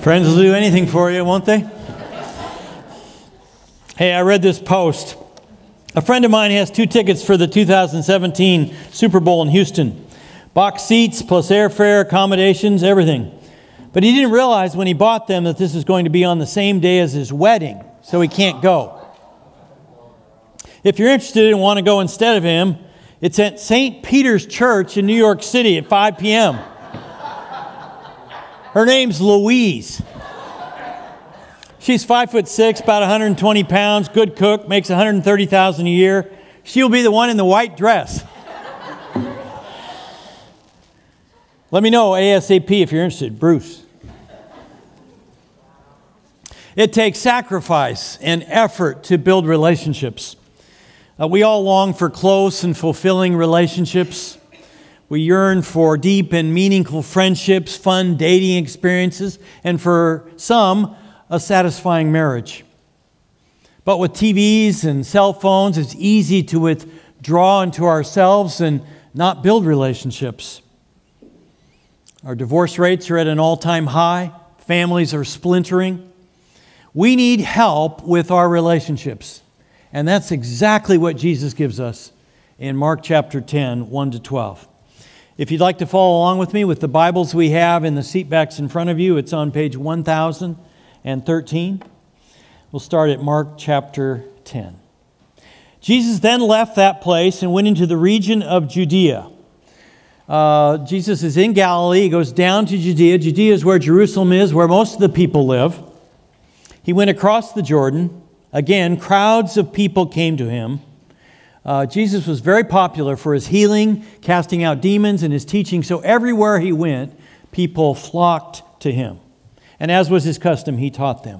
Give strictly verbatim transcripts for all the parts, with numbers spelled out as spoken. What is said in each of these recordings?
Friends will do anything for you, won't they? Hey, I read this post. A friend of mine has two tickets for the two thousand seventeen Super Bowl in Houston. Box seats, plus airfare, accommodations, everything. But he didn't realize when he bought them that this is going to be on the same day as his wedding, so he can't go. If you're interested and want to go instead of him, it's at Saint Peter's Church in New York City at five p m Her name's Louise. She's five foot six, about one hundred twenty pounds, good cook, makes one hundred thirty thousand dollars a year. She'll be the one in the white dress. Let me know ASAP if you're interested. Bruce. It takes sacrifice and effort to build relationships. Uh, we all long for close and fulfilling relationships. We yearn for deep and meaningful friendships, fun dating experiences, and for some, a satisfying marriage. But with T Vs and cell phones, it's easy to withdraw into ourselves and not build relationships. Our divorce rates are at an all-time high. Families are splintering. We need help with our relationships. And that's exactly what Jesus gives us in Mark chapter ten, one to twelve. If you'd like to follow along with me with the Bibles we have in the seat backs in front of you, it's on page one thousand thirteen. We'll start at Mark chapter ten. Jesus then left that place and went into the region of Judea. Uh, Jesus is in Galilee. He goes down to Judea. Judea is where Jerusalem is, where most of the people live. He went across the Jordan. Again, crowds of people came to him. Uh, Jesus was very popular for his healing, casting out demons, and his teaching. So everywhere he went, people flocked to him. And as was his custom, he taught them.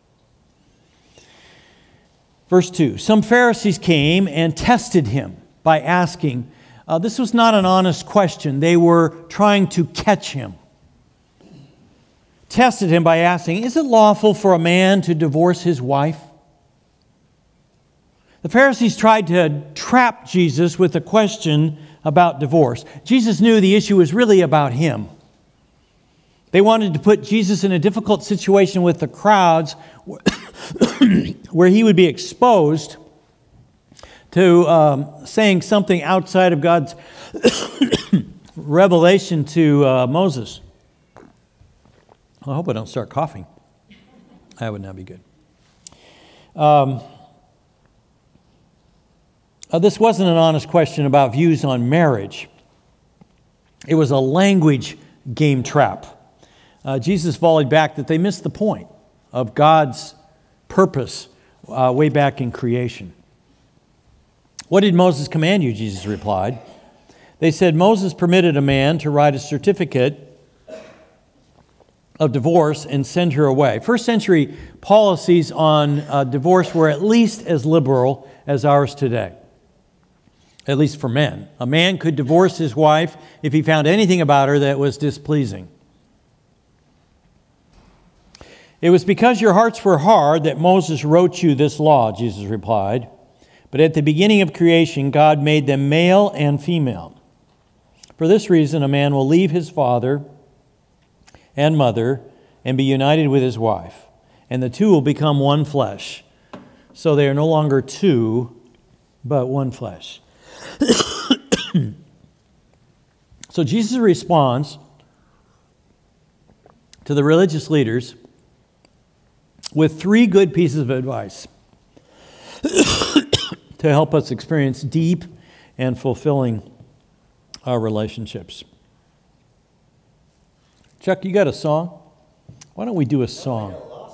Verse two, some Pharisees came and tested him by asking, uh, this was not an honest question. They were trying to catch him. Tested him by asking, is it lawful for a man to divorce his wife? The Pharisees tried to trap Jesus with a question about divorce. Jesus knew the issue was really about him. They wanted to put Jesus in a difficult situation with the crowds where he would be exposed to um, saying something outside of God's revelation to uh, Moses. Well, I hope I don't start coughing. That would not be good. Um, uh, this wasn't an honest question about views on marriage. It was a language game trap. Uh, Jesus volleyed back that they missed the point of God's purpose uh, way back in creation. What did Moses command you? Jesus replied. They said, Moses permitted a man to write a certificate of divorce and send her away. First century policies on uh, divorce were at least as liberal as ours today, at least for men. A man could divorce his wife if he found anything about her that was displeasing. It was because your hearts were hard that Moses wrote you this law, Jesus replied. But at the beginning of creation, God made them male and female. For this reason, a man will leave his father and mother and be united with his wife, and the two will become one flesh. So they are no longer two, but one flesh. So Jesus responds to the religious leaders with three good pieces of advice to help us experience deep and fulfilling our relationships. Chuck, you got a song? Why don't we do a song?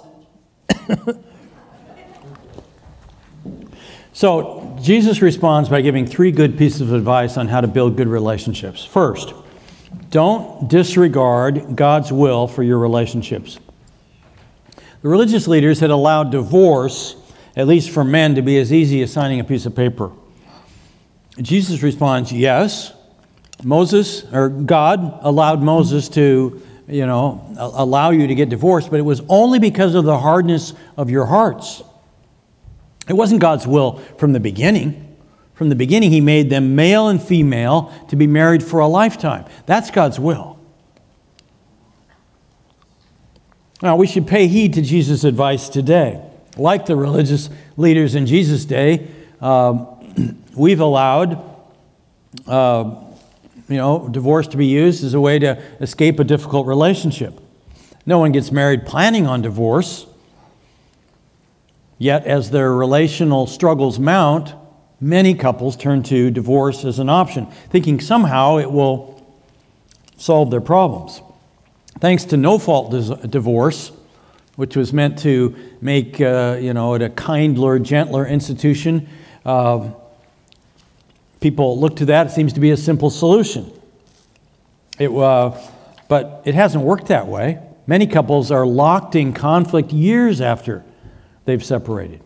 So, Jesus responds by giving three good pieces of advice on how to build good relationships. First, don't disregard God's will for your relationships. The religious leaders had allowed divorce, at least for men, to be as easy as signing a piece of paper. Jesus responds, yes, Moses, or God allowed Moses to, you know, allow you to get divorced, but it was only because of the hardness of your hearts. It wasn't God's will from the beginning. From the beginning, He made them male and female to be married for a lifetime. That's God's will. Now, we should pay heed to Jesus' advice today. Like the religious leaders in Jesus' day, um, we've allowed uh, you know, divorce to be used as a way to escape a difficult relationship. No one gets married planning on divorce. Yet, as their relational struggles mount, many couples turn to divorce as an option, thinking somehow it will solve their problems. Thanks to no-fault divorce, which was meant to make uh, you know, it a kindler, gentler institution, uh, people look to that. It seems to be a simple solution. It, uh, but it hasn't worked that way. Many couples are locked in conflict years after they've separated.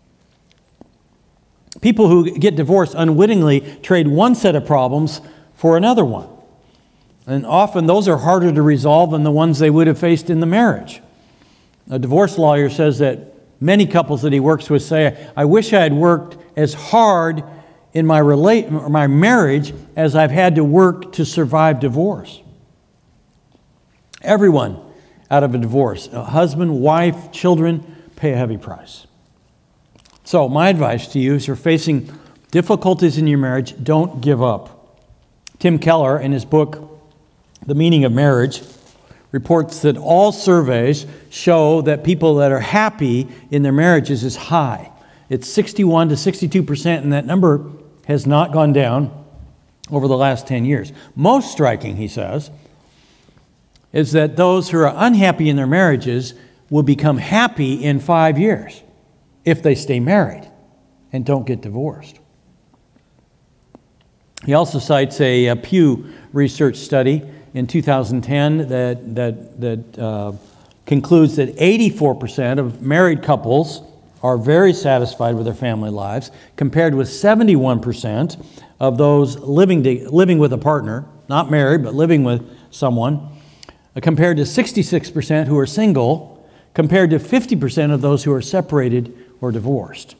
People who get divorced unwittingly trade one set of problems for another one. And often those are harder to resolve than the ones they would have faced in the marriage. A divorce lawyer says that many couples that he works with say, I wish I had worked as hard in my, relate, my marriage as I've had to work to survive divorce. Everyone out of a divorce, a husband, wife, children, pay a heavy price. So my advice to you, as you're facing difficulties in your marriage, don't give up. Tim Keller, in his book, The Meaning of Marriage, reports that all surveys show that people that are happy in their marriages is high. It's sixty-one to sixty-two percent, and that number has not gone down over the last ten years. Most striking, he says, is that those who are unhappy in their marriages will become happy in five years if they stay married and don't get divorced. He also cites a, a Pew Research study in two thousand ten that, that, that uh, concludes that eighty-four percent of married couples are very satisfied with their family lives, compared with seventy-one percent of those living, to, living with a partner, not married, but living with someone, uh, compared to sixty-six percent who are single, compared to fifty percent of those who are separated or divorced.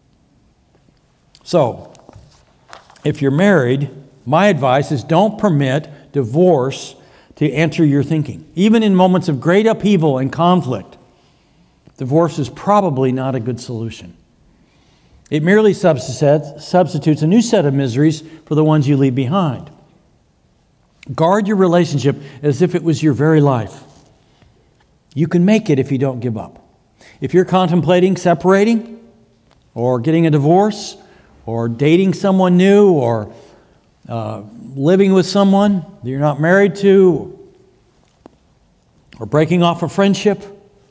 So, if you're married, my advice is don't permit divorce to enter your thinking. Even in moments of great upheaval and conflict, divorce is probably not a good solution. It merely substitutes a new set of miseries for the ones you leave behind. Guard your relationship as if it was your very life. You can make it if you don't give up. If you're contemplating separating or getting a divorce or dating someone new or uh, living with someone that you're not married to or breaking off a friendship,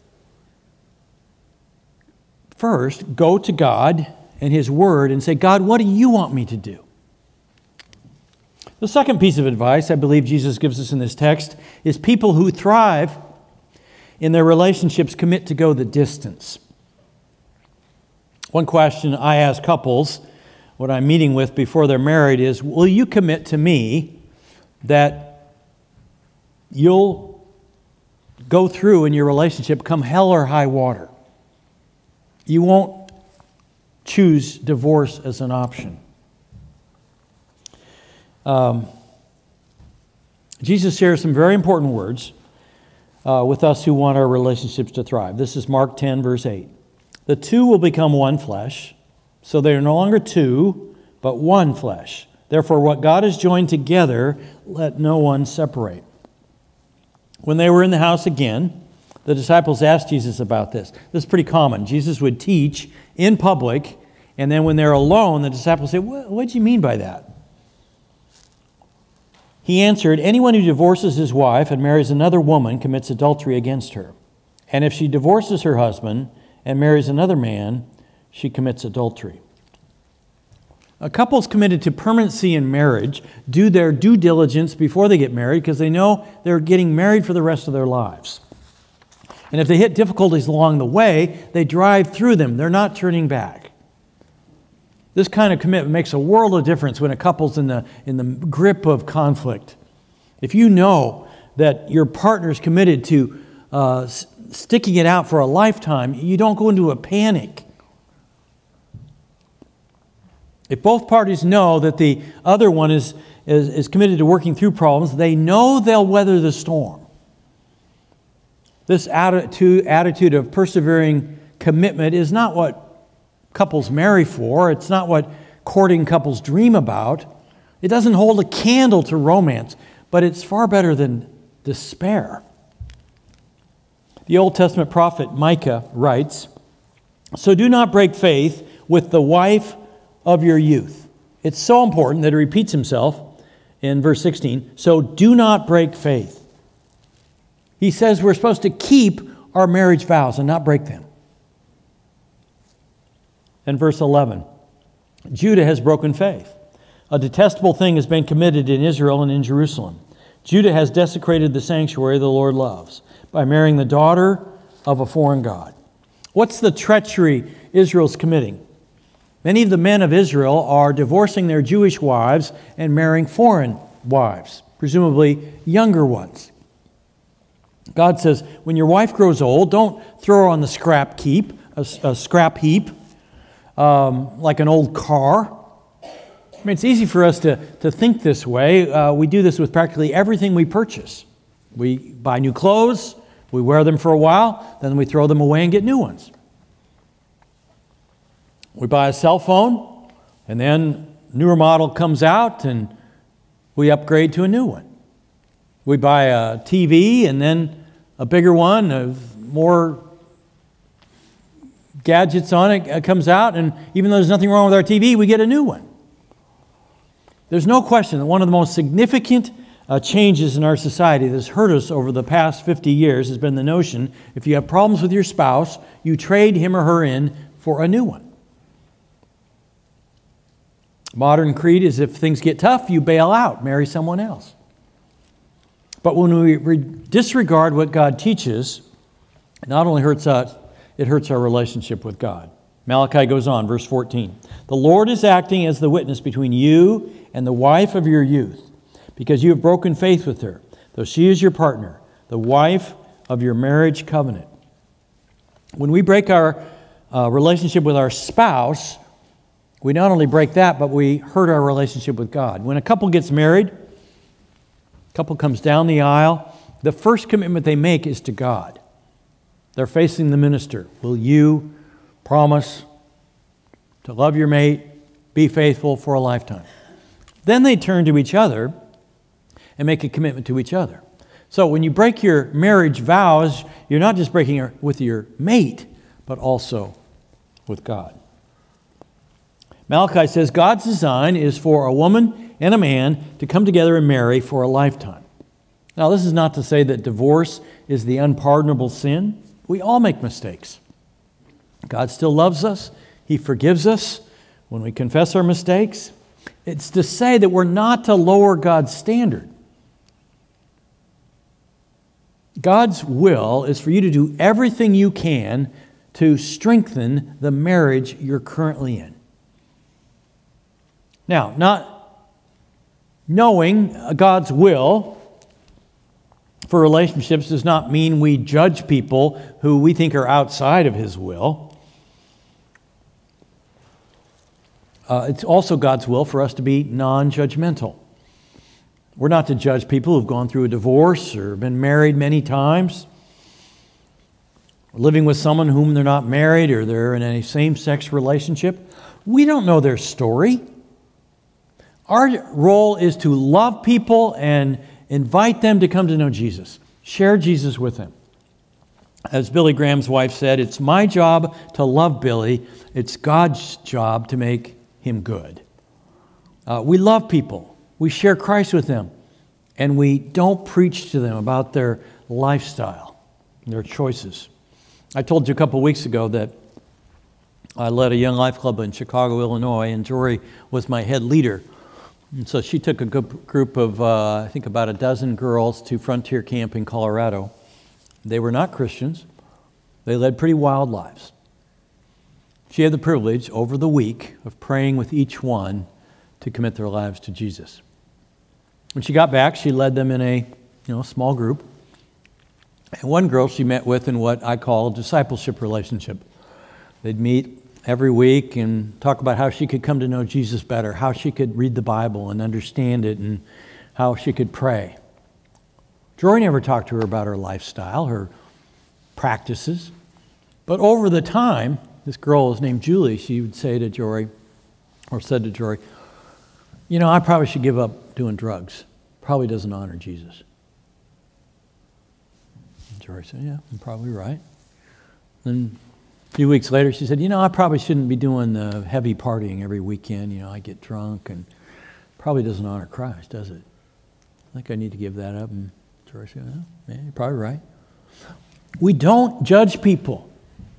first, go to God and His Word and say, God, what do you want me to do? The second piece of advice I believe Jesus gives us in this text is people who thrive in their relationships commit to go the distance. One question I ask couples when I'm meeting with before they're married is, will you commit to me that you'll go through in your relationship come hell or high water? You won't choose divorce as an option. Um, Jesus shares some very important words uh, with us who want our relationships to thrive. This is Mark ten, verse eight. The two will become one flesh, so they are no longer two, but one flesh. Therefore, what God has joined together, let no one separate. When they were in the house again, the disciples asked Jesus about this. This is pretty common. Jesus would teach in public, and then when they're alone, the disciples say, what, what do you mean by that? He answered, anyone who divorces his wife and marries another woman commits adultery against her. And if she divorces her husband and marries another man, she commits adultery. A couple's committed to permanency in marriage do their due diligence before they get married because they know they're getting married for the rest of their lives. And if they hit difficulties along the way, they drive through them. They're not turning back. This kind of commitment makes a world of difference when a couple's in the, in the grip of conflict. If you know that your partner's committed to uh, s- sticking it out for a lifetime, you don't go into a panic. If both parties know that the other one is, is, is committed to working through problems, they know they'll weather the storm. This attitude, attitude of persevering commitment is not what couples marry for. It's not what courting couples dream about. It doesn't hold a candle to romance, but it's far better than despair. The Old Testament prophet Micah writes, "So do not break faith with the wife of your youth." It's so important that it repeats himself in verse sixteen. So do not break faith. He says we're supposed to keep our marriage vows and not break them. And verse eleven, Judah has broken faith. A detestable thing has been committed in Israel and in Jerusalem. Judah has desecrated the sanctuary the Lord loves by marrying the daughter of a foreign god. What's the treachery Israel's committing? Many of the men of Israel are divorcing their Jewish wives and marrying foreign wives, presumably younger ones. God says, when your wife grows old, don't throw her on the scrap heap, a, a scrap heap, um, like an old car. I mean, it's easy for us to, to think this way. Uh, we do this with practically everything we purchase. We buy new clothes, we wear them for a while, then we throw them away and get new ones. We buy a cell phone, and then a newer model comes out, and we upgrade to a new one. We buy a T V, and then a bigger one, of more gadgets on it comes out, and even though there's nothing wrong with our T V, we get a new one. There's no question that one of the most significant uh, changes in our society that's hurt us over the past fifty years has been the notion if you have problems with your spouse, you trade him or her in for a new one. Modern creed is if things get tough, you bail out, marry someone else. But when we re- disregard what God teaches, it not only hurts us, it hurts our relationship with God. Malachi goes on, verse fourteen. The Lord is acting as the witness between you and the wife of your youth, because you have broken faith with her, though she is your partner, the wife of your marriage covenant. When we break our uh, relationship with our spouse, we not only break that, but we hurt our relationship with God. When a couple gets married, a couple comes down the aisle, the first commitment they make is to God. They're facing the minister. Will you promise to love your mate, be faithful for a lifetime? Then they turn to each other and make a commitment to each other. So when you break your marriage vows, you're not just breaking it with your mate, but also with God. Malachi says God's design is for a woman and a man to come together and marry for a lifetime. Now, this is not to say that divorce is the unpardonable sin. We all make mistakes. God still loves us. He forgives us when we confess our mistakes. It's to say that we're not to lower God's standard. God's will is for you to do everything you can to strengthen the marriage you're currently in. Now, not knowing God's will for relationships does not mean we judge people who we think are outside of His will. Uh, it's also God's will for us to be non-judgmental. We're not to judge people who've gone through a divorce or been married many times, or living with someone whom they're not married, or they're in a same-sex relationship. We don't know their story. Our role is to love people and invite them to come to know Jesus. Share Jesus with them. As Billy Graham's wife said, it's my job to love Billy. It's God's job to make him good. Uh, we love people. We share Christ with them. And we don't preach to them about their lifestyle, their choices. I told you a couple weeks ago that I led a young life club in Chicago, Illinois, and Jory was my head leader. And so she took a group of, uh, I think about a dozen girls to Frontier Camp in Colorado. They were not Christians. They led pretty wild lives. She had the privilege over the week of praying with each one to commit their lives to Jesus. When she got back, she led them in a you know, small group. And one girl she met with in what I call a discipleship relationship. They'd meet every week and talk about how she could come to know Jesus better, how she could read the Bible and understand it, and how she could pray. Jory never talked to her about her lifestyle, her practices. But over the time, this girl is named Julie, she would say to Jory, or said to Jory, you know, I probably should give up doing drugs. Probably doesn't honor Jesus. And Jory said, yeah, you're probably right. Then a few weeks later, she said, you know, I probably shouldn't be doing the heavy partying every weekend. You know, I get drunk and probably doesn't honor Christ, does it? I think I need to give that up. And Jory said, well, yeah, you're probably right. We don't judge people.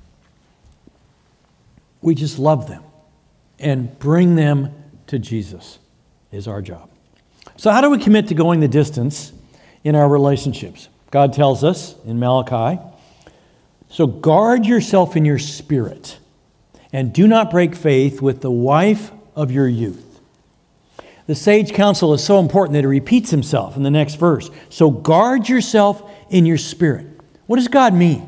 We just love them and bring them to Jesus is our job. So how do we commit to going the distance in our relationships? God tells us in Malachi, so guard yourself in your spirit and do not break faith with the wife of your youth. The sage counsel is so important that it repeats himself in the next verse. So guard yourself in your spirit. What does God mean?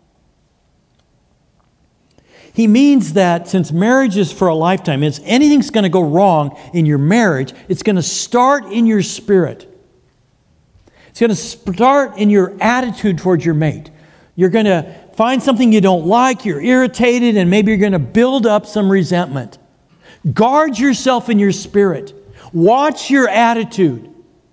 He means that since marriage is for a lifetime, if anything's going to go wrong in your marriage, it's going to start in your spirit. It's going to start in your attitude towards your mate. You're going to find something you don't like, you're irritated, and maybe you're going to build up some resentment. Guard yourself in your spirit. Watch your attitude.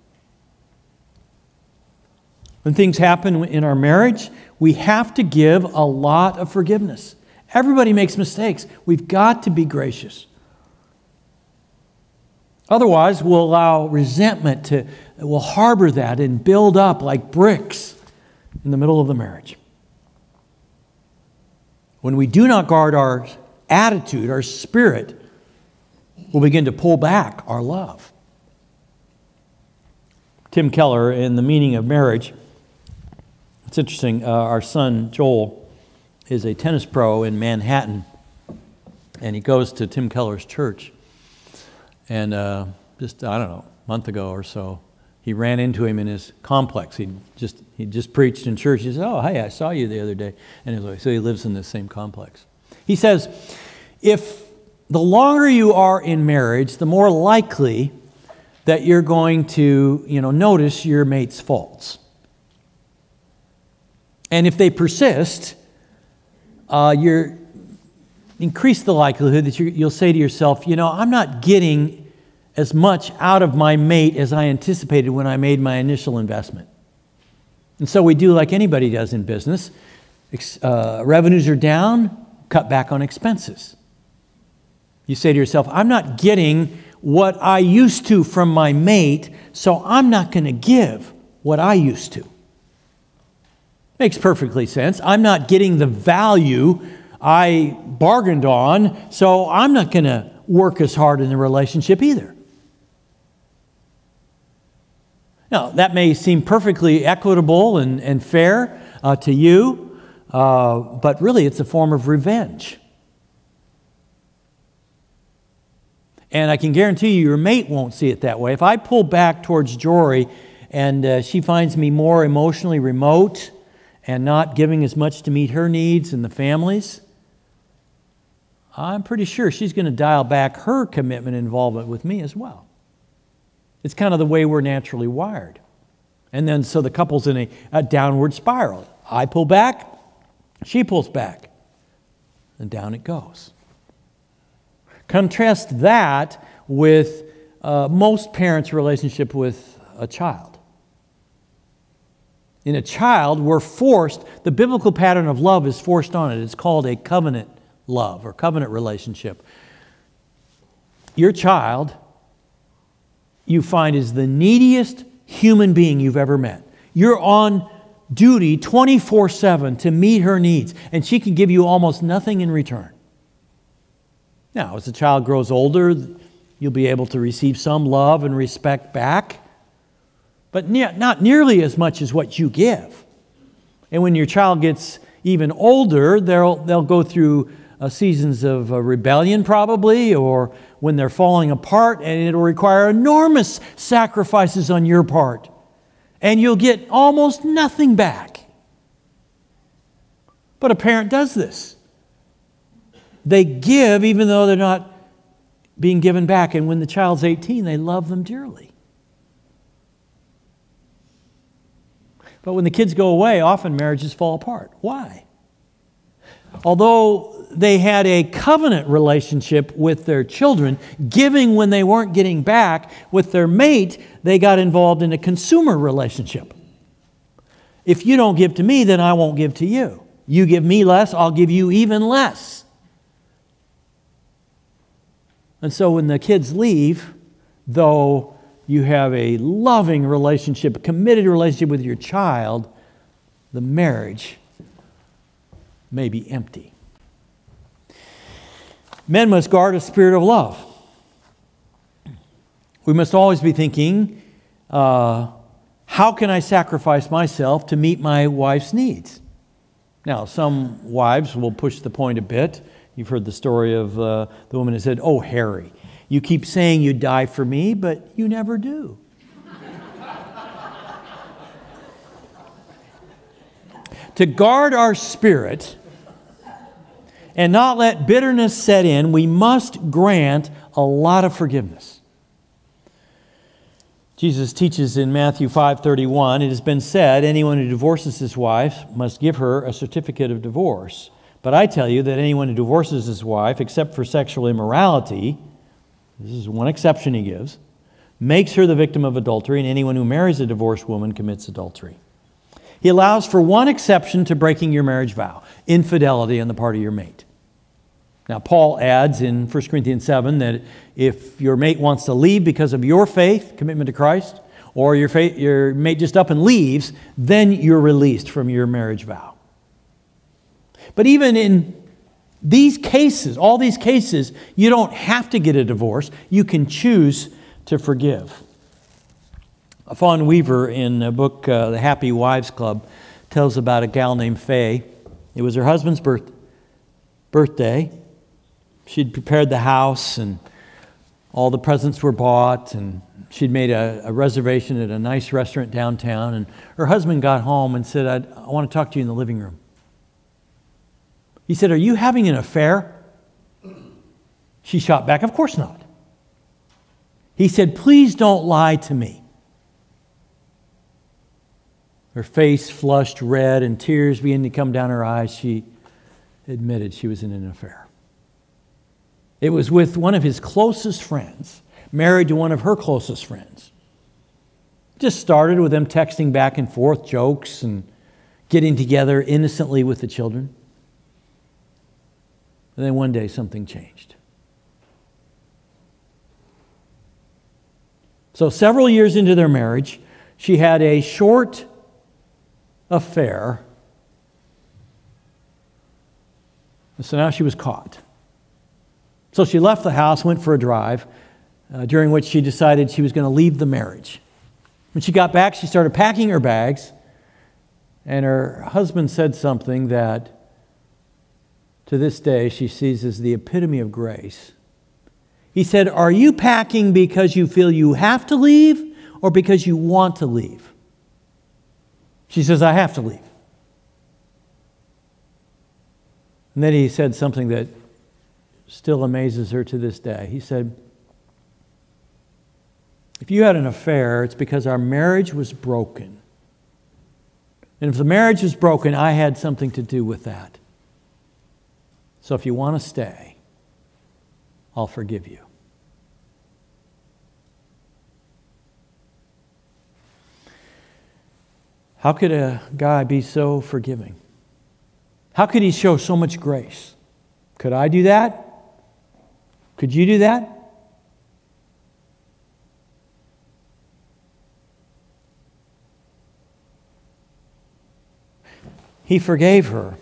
When things happen in our marriage, we have to give a lot of forgiveness. Everybody makes mistakes. We've got to be gracious. Otherwise, we'll allow resentment to, we'll harbor that and build up like bricks in the middle of the marriage. When we do not guard our attitude, our spirit, we'll begin to pull back our love. Tim Keller, in The Meaning of Marriage, it's interesting, uh, our son Joel is a tennis pro in Manhattan, and he goes to Tim Keller's church. And uh, just, I don't know, a month ago or so, he ran into him in his complex. He just he just preached in church. He said, oh, hey, I saw you the other day. And he like, so he lives in the same complex. He says, if the longer you are in marriage, the more likely that you're going to, you know, notice your mate's faults. And if they persist, uh, you're increase the likelihood that you're, you'll say to yourself, you know, I'm not getting as much out of my mate as I anticipated when I made my initial investment. And so we do like anybody does in business. Uh, revenues are down, cut back on expenses. You say to yourself, I'm not getting what I used to from my mate, so I'm not going to give what I used to. Makes perfectly sense. I'm not getting the value I bargained on, so I'm not going to work as hard in the relationship either. Now, that may seem perfectly equitable and, and fair uh, to you, uh, but really it's a form of revenge. And I can guarantee you your mate won't see it that way. If I pull back towards Jory and uh, she finds me more emotionally remote and not giving as much to meet her needs and the family's, I'm pretty sure she's going to dial back her commitment and involvement with me as well. It's kind of the way we're naturally wired. And then so the couple's in a, a downward spiral. I pull back, she pulls back, and down it goes. Contrast that with uh, most parents' relationship with a child. In a child, we're forced, the biblical pattern of love is forced on it. It's called a covenant love or covenant relationship. Your child, you find, is the neediest human being you've ever met. You're on duty twenty-four seven to meet her needs, and she can give you almost nothing in return. Now, as the child grows older, you'll be able to receive some love and respect back, but ne- not nearly as much as what you give. And when your child gets even older, they'll, they'll go through uh, seasons of uh, rebellion probably, or when they're falling apart, and it'll require enormous sacrifices on your part. And you'll get almost nothing back. But a parent does this. They give even though they're not being given back. And when the child's eighteen, they love them dearly. But when the kids go away, often marriages fall apart. Why? Although they had a covenant relationship with their children, giving when they weren't getting back, with their mate, they got involved in a consumer relationship. If you don't give to me, then I won't give to you. You give me less, I'll give you even less. And so when the kids leave, though you have a loving relationship, a committed relationship with your child, the marriage may be empty. Men must guard a spirit of love. We must always be thinking, uh, how can I sacrifice myself to meet my wife's needs? Now, some wives will push the point a bit. You've heard the story of uh, the woman who said, "Oh, Harry, you keep saying you'd die for me, but you never do." To guard our spirit and not let bitterness set in, we must grant a lot of forgiveness. Jesus teaches in Matthew five thirty-one, "It has been said, anyone who divorces his wife must give her a certificate of divorce. But I tell you that anyone who divorces his wife, except for sexual immorality," this is one exception he gives, "makes her the victim of adultery, and anyone who marries a divorced woman commits adultery." He allows for one exception to breaking your marriage vow: infidelity on the part of your mate. Now, Paul adds in First Corinthians seven that if your mate wants to leave because of your faith, commitment to Christ, or your, faith, your mate just up and leaves, then you're released from your marriage vow. But even in these cases, all these cases, you don't have to get a divorce. You can choose to forgive. Fawn Weaver, in a book, uh, The Happy Wives Club, tells about a gal named Faye. It was her husband's birth, birthday. She'd prepared the house, and all the presents were bought, and she'd made a, a reservation at a nice restaurant downtown. And her husband got home and said, I, I want to talk to you in the living room. He said, "Are you having an affair?" She shot back, "Of course not." He said, "Please don't lie to me." Her face flushed red and tears began to come down her eyes. She admitted she was in an affair. It was with one of his closest friends, married to one of her closest friends. It just started with them texting back and forth, jokes, and getting together innocently with the children. And then one day something changed. So several years into their marriage, she had a short affair. So now she was caught. So she left the house, went for a drive, uh, during which she decided she was going to leave the marriage. When she got back, she started packing her bags, and her husband said something that to this day she sees as the epitome of grace. He said, "Are you packing because you feel you have to leave or because you want to leave?" She says, "I have to leave." And then he said something that still amazes her to this day. He said, "If you had an affair, it's because our marriage was broken. And if the marriage was broken, I had something to do with that. So if you want to stay, I'll forgive you." How could a guy be so forgiving? How could he show so much grace? Could I do that? Could you do that? He forgave her.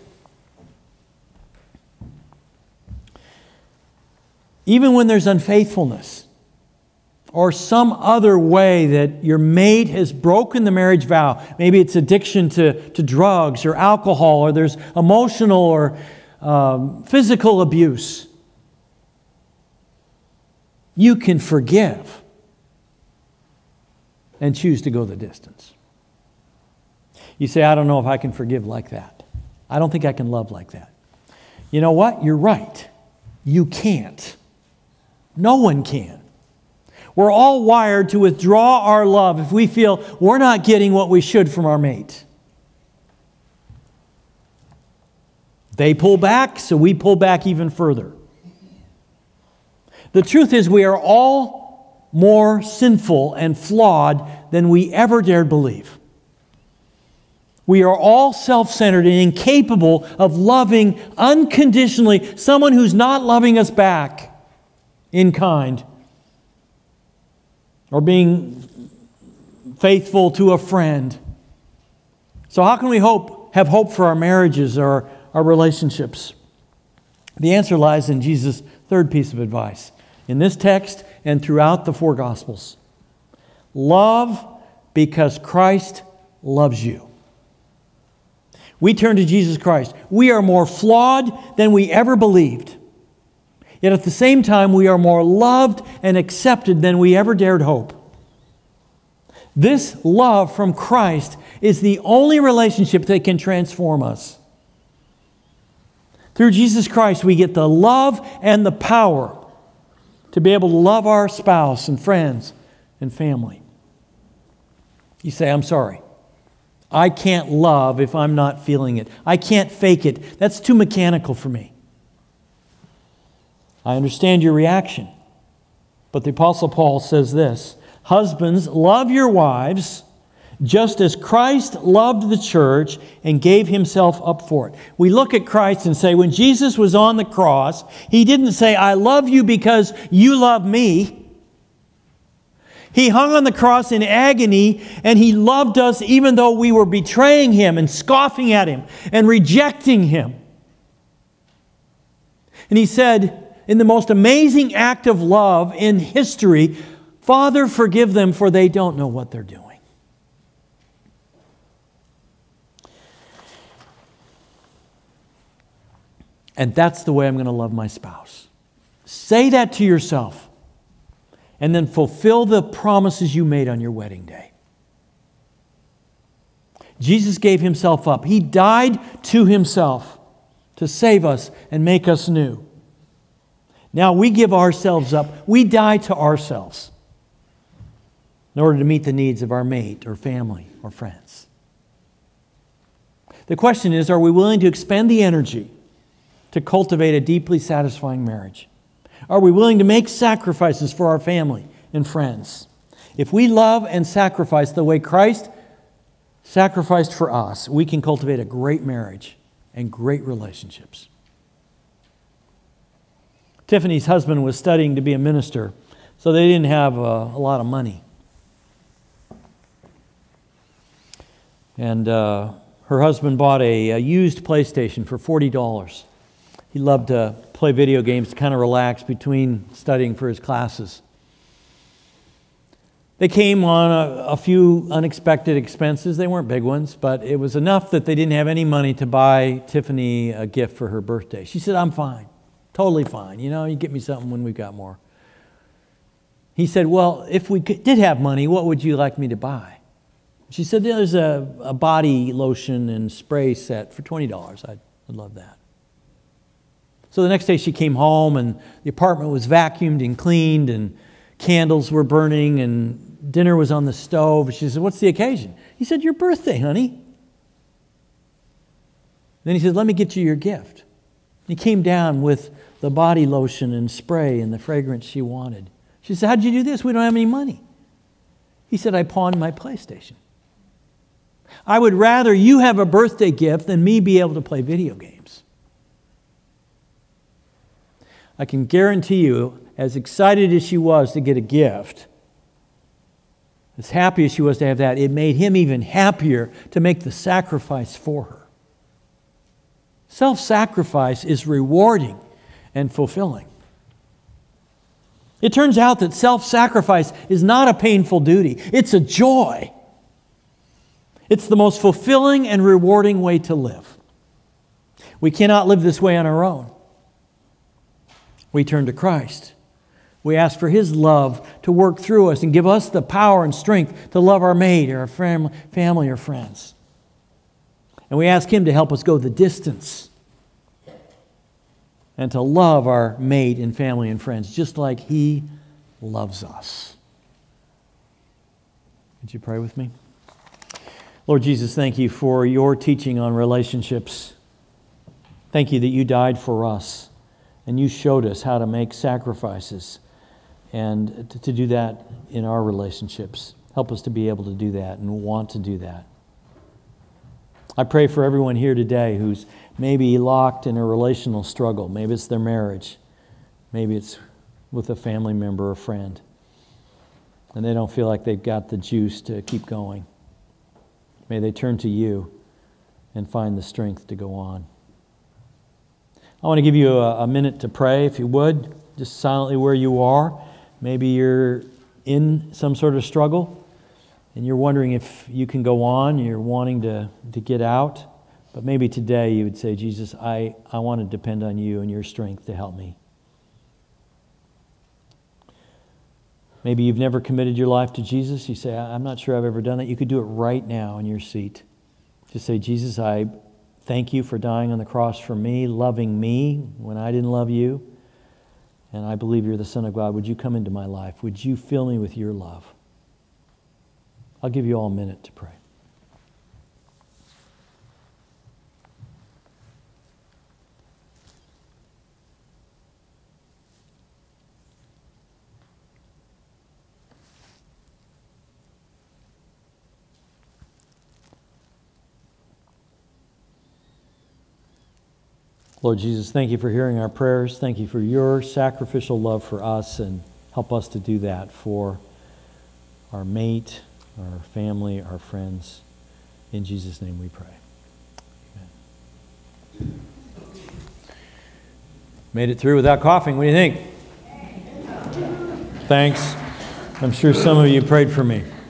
Even when there's unfaithfulness or some other way that your mate has broken the marriage vow, maybe it's addiction to, to drugs or alcohol, or there's emotional or um, physical abuse, you can forgive and choose to go the distance. You say, "I don't know if I can forgive like that. I don't think I can love like that." You know what? You're right. You can't. No one can. We're all wired to withdraw our love if we feel we're not getting what we should from our mate. They pull back, so we pull back even further. The truth is, we are all more sinful and flawed than we ever dared believe. We are all self-centered and incapable of loving unconditionally someone who's not loving us back in kind, or being faithful to a friend. So how can we hope, have hope for our marriages or our relationships? The answer lies in Jesus' third piece of advice in this text and throughout the four Gospels. Love because Christ loves you. We turn to Jesus Christ. We are more flawed than we ever believed. Yet at the same time, we are more loved and accepted than we ever dared hope. This love from Christ is the only relationship that can transform us. Through Jesus Christ, we get the love and the power to be able to love our spouse and friends and family. You say, I'm sorry. I can't love if I'm not feeling it. I can't fake it. That's too mechanical for me. I understand your reaction. But the Apostle Paul says this, husbands, love your wives just as Christ loved the church and gave himself up for it. We look at Christ and say, when Jesus was on the cross, he didn't say, I love you because you love me. He hung on the cross in agony, and he loved us even though we were betraying him and scoffing at him and rejecting him. And he said, in the most amazing act of love in history, Father, forgive them, for they don't know what they're doing. And that's the way I'm going to love my spouse. Say that to yourself. And then fulfill the promises you made on your wedding day. Jesus gave himself up. He died to himself to save us and make us new. Now we give ourselves up. We die to ourselves in order to meet the needs of our mate or family or friends. The question is, are we willing to expend the energy to cultivate a deeply satisfying marriage? Are we willing to make sacrifices for our family and friends? If we love and sacrifice the way Christ sacrificed for us, we can cultivate a great marriage and great relationships. Tiffany's husband was studying to be a minister, so they didn't have a, a lot of money. And uh, her husband bought a, a used PlayStation for forty dollars. He loved to play video games to kind of relax between studying for his classes. They came on a, a few unexpected expenses. They weren't big ones, but it was enough that they didn't have any money to buy Tiffany a gift for her birthday. She said, I'm fine. Totally fine. You know, you get me something when we've got more. He said, well, if we did have money, what would you like me to buy? She said, there's a, a body lotion and spray set for twenty dollars. I'd, I'd love that. So the next day she came home and the apartment was vacuumed and cleaned and candles were burning and dinner was on the stove. She said, what's the occasion? He said, your birthday, honey. Then he said, let me get you your gift. He came down with the body lotion and spray and the fragrance she wanted. She said, how'd you do this? We don't have any money. He said, I pawned my PlayStation. I would rather you have a birthday gift than me be able to play video games. I can guarantee you, as excited as she was to get a gift, as happy as she was to have that, it made him even happier to make the sacrifice for her. Self-sacrifice is rewarding and fulfilling. It turns out that self-sacrifice is not a painful duty. It's a joy. It's the most fulfilling and rewarding way to live. We cannot live this way on our own. We turn to Christ. We ask for His love to work through us and give us the power and strength to love our mate or our family or friends. And we ask Him to help us go the distance and to love our mate and family and friends just like He loves us. Would you pray with me? Lord Jesus, thank You for Your teaching on relationships. Thank you that you died for us and you showed us how to make sacrifices and to, to do that in our relationships. Help us to be able to do that and want to do that. I pray for everyone here today who's maybe locked in a relational struggle. Maybe it's their marriage. Maybe it's with a family member or friend. And they don't feel like they've got the juice to keep going. May they turn to you and find the strength to go on. I want to give you a, a minute to pray, if you would, just silently where you are. Maybe you're in some sort of struggle and you're wondering if you can go on, you're wanting to, to get out. But maybe today you would say, Jesus, I, I want to depend on you and your strength to help me. Maybe you've never committed your life to Jesus. You say, I'm not sure I've ever done that. You could do it right now in your seat. Just say, Jesus, I thank you for dying on the cross for me, loving me when I didn't love you. And I believe you're the Son of God. Would you come into my life? Would you fill me with your love? I'll give you all a minute to pray. Lord Jesus, thank you for hearing our prayers. Thank you for your sacrificial love for us, and help us to do that for our mate, our family, our friends. In Jesus' name we pray. Amen. Made it through without coughing. What do you think? Thanks. I'm sure some of you prayed for me.